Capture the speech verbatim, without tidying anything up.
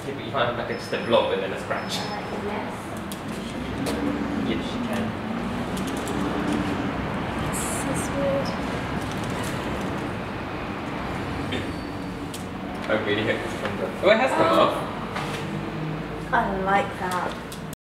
Yeah, but you can't have like a, just a blob and then a scratch. Uh, yes. Yes, you can. This is weird. I really hope this comes off. Oh, it has come Oh. off. I like that.